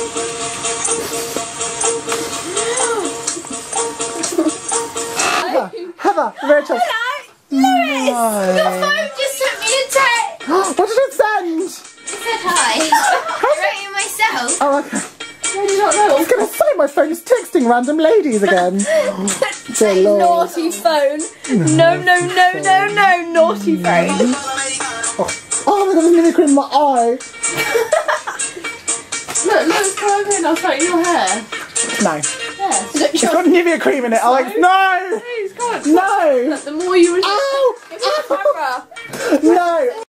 Heather, Rachel. Lewis! No. Your phone just sent me a text! What did it send? It said hi. I wrote it myself. Oh, okay. I do not know. I was going to say my phone is texting random ladies again. Dear Lord. Naughty phone. No, naughty phone. Oh my god, there's Nivea cream in my eye. Look, come over here and I'll straighten your hair. No. Yes. It's got Nivea cream in it, Alex. No! Please, come on. No! The more you... Ow! Give me the camera. No!